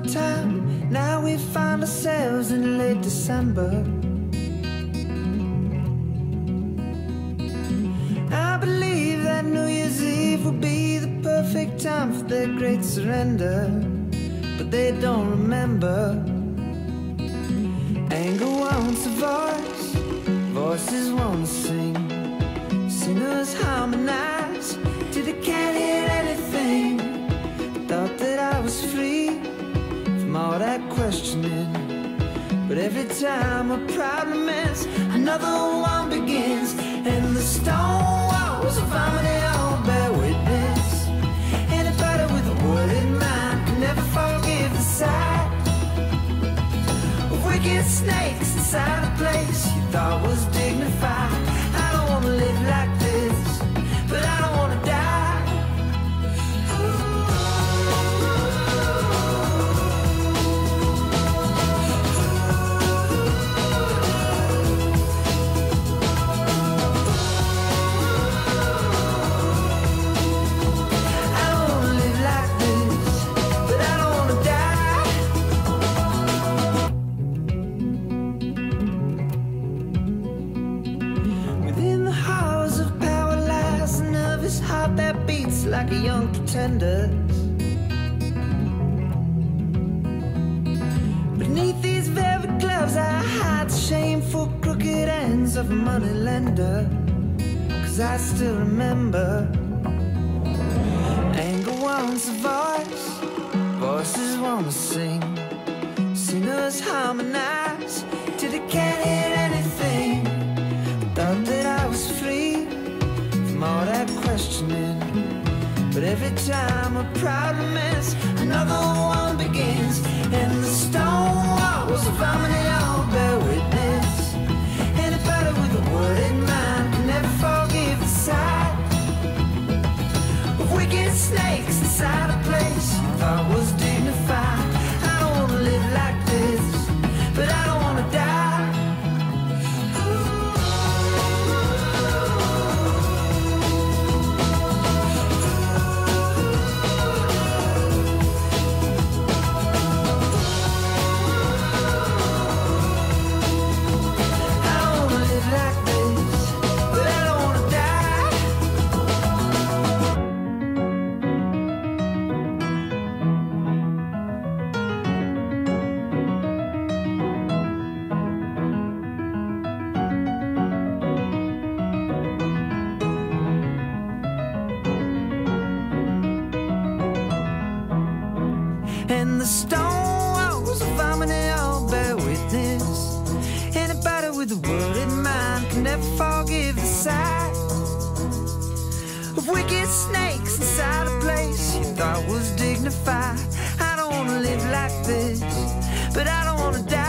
summertime. Now we find ourselves in late December. I believe that New Year's Eve will be the perfect time for their great surrender, but they don't remember. Anger wants a voice, voices want to sing. Singers harmonize till they can't hear anything. Thought that I was free from all that questioning, but every time a problem ends, another one begins. And the stone walls of harmony all bear witness. Anybody with a worded mind can never forgive the sight of wicked snakes inside a place you thought was dignified. I don't wanna live like this, but I don't wanna die. That beats like a young pretender. Beneath these velvet gloves I hide the shameful crooked ends of a money lender. 'Cause I still remember. Anger wants a voice, voices wanna sing. Singers harmonize till they can't hear anything. Thought that I was free from all that questioning, but every time a problem ends, another one begins. And the stone walls of harmony all bear witness. Anybody with a worded mind can never forgive the sight of wicked snakes inside a place you thought was dignified. I don't wanna live like this, but I don't wanna die. And the stone walls of harmony all bear witness. Anybody with a worded mind can never forgive the sight of wicked snakes inside a place you thought was dignified. I don't wanna live like this, but I don't wanna die.